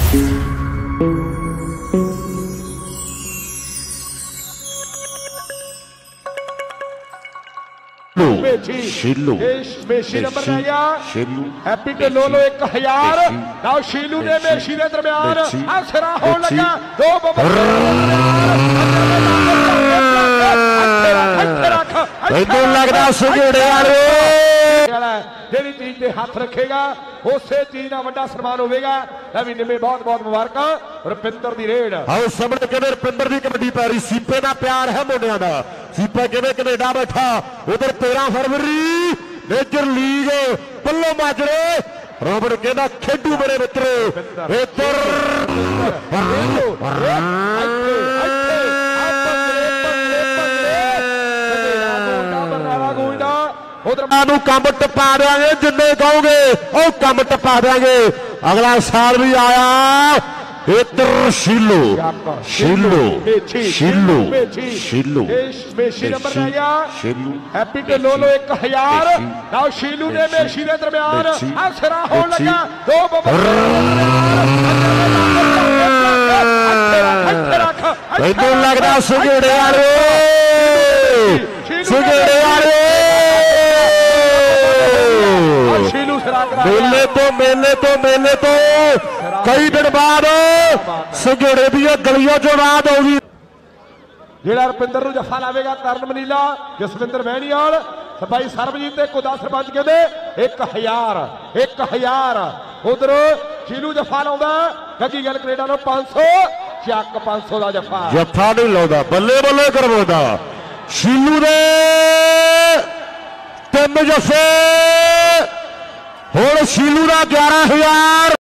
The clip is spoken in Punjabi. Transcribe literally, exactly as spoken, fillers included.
शीलू मेशी नंबर रह गया हैप्पी के लो लो एक हजार नाउ शीलू ने मेशी के दरमियान सिरा हो लगा दो लगता सुगेड़े ਜਿਹੜੀ ਚੀਜ਼ ਤੇ ਹੱਥ ਰੱਖੇਗਾ ਉਸੇ ਚੀਜ਼ ਦਾ ਵੱਡਾ ਸਨਮਾਨ ਹੋਵੇਗਾ। ਨਵੀਂ ਨਿੰਮੇ ਬਹੁਤ ਬਹੁਤ ਮੁਬਾਰਕਾਂ ਰੁਪਿੰਦਰ ਦੀ ਰੇਡ। ਆਓ ਸਾਹਮਣੇ ਕਿਵੇਂ ਰੁਪਿੰਦਰ ਦੀ ਕਬੱਡੀ ਪੈ ਰਹੀ। ਸੀਪੇ ਦਾ ਪਿਆਰ ਹੈ ਮੁੰਡਿਆਂ ਦਾ। ਸੀਪਾ ਕਿਵੇਂ ਕੈਨੇਡਾ ਬੈਠਾ ਉਧਰ ਤੇਰਾਂ ਫਰਵਰੀ ਮੇਜਰ ਲੀਗ ਪੱਲੋ ਮਾਜਰੇ ਰੋਬਰਟ ਕਹਿੰਦਾ ਖੇਡੂ ਮੇਰੇ ਮਿੱਤਰੋ ਇੱਧਰ उधर कम टपा देंगे जिन्ने कहोगे और कम टपा देंगे। अगला साल भी आया इधर शीलू शीलू शीलू शीलू मेशी नंबर रह गया हैप्पी के लो लो एक हजार नाउ शीलू ने मेशी के दरमियान सिरा हो लगा दो लगता सुगेड़े वाले सुगेड़े वाले मेले तो मेले तो मेले तो कई दिन बाद सुगेड़े दी गलियों चो रात होगी। ਜਿਹੜਾ ਰੁਪਿੰਦਰ ਨੂੰ ਜੱਫਾ ਲਾਵੇਗਾ ਕਰਨ ਮਨੀਲਾ ਜਸਵਿੰਦਰ ਮਹਿਣੀਵਾਲ ਸਬਾਈ ਸਰਬਜੀਤ ਤੇ ਕੁਦਾ ਸਰਪੰਚ ਕਹਿੰਦੇ ਇੱਕ ਹਜ਼ਾਰ ਇੱਕ ਹਜ਼ਾਰ ਉਧਰ ਸ਼ੀਲੂ ਜੱਫਾ ਲਾਉਂਦਾ ਗੱਗੀ ਗੱਲ ਕੈਨੇਡਾ ਨੂੰ ਪੰਜ ਸੌ ਚੱਕ ਪੰਜ ਸੌ ਦਾ ਜੱਫਾ ਜੱਫਾ ਨਹੀਂ ਲਾਉਂਦਾ ਬੱਲੇ ਬੱਲੇ ਕਰਵਾਉਂਦਾ ਸ਼ੀਲੂ ਦੇ ਤਿੰਨ ਜੱਫੇ ਹੁਣ ਸ਼ੀਲੂ ਦਾ ਗਿਆਰਾਂ ਹਜ਼ਾਰ।